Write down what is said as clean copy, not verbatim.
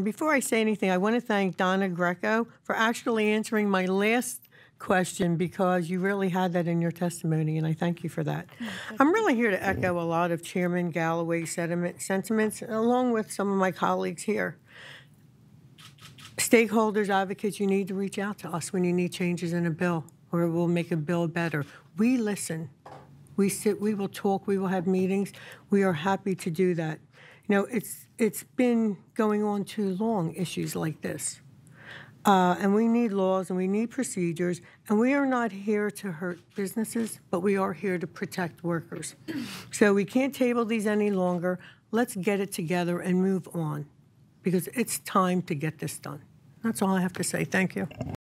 And before I say anything, I want to thank Donna Greco for actually answering my last question, because you really had that in your testimony, and I thank you for that. I'm really here to echo a lot of Chairman Galloway's sentiments, along with some of my colleagues here. Stakeholders, advocates, you need to reach out to us when you need changes in a bill, or we'll make a bill better. We listen. We sit, we will talk, we will have meetings. We are happy to do that. You know, it's been going on too long, issues like this. And we need laws and we need procedures, and we are not here to hurt businesses, but we are here to protect workers. So we can't table these any longer. Let's get it together and move on, because it's time to get this done. That's all I have to say. Thank you.